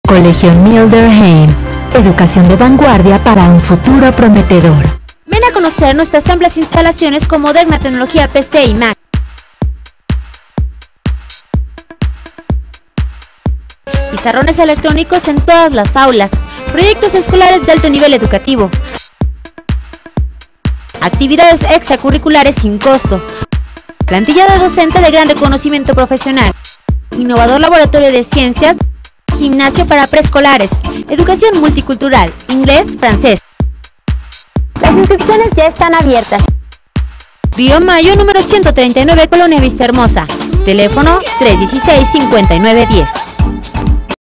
Colegio Milderheim. Educación de vanguardia para un futuro prometedor. Ven a conocer nuestras amplias instalaciones con moderna tecnología PC y Mac. Pizarrones electrónicos en todas las aulas. Proyectos escolares de alto nivel educativo. Actividades extracurriculares sin costo. Plantilla de docente de gran reconocimiento profesional. Innovador laboratorio de ciencias. Gimnasio para preescolares. Educación multicultural. Inglés, francés. Las inscripciones ya están abiertas. Río Mayo, número 139, Colonia Vista Hermosa. Teléfono 316-5910.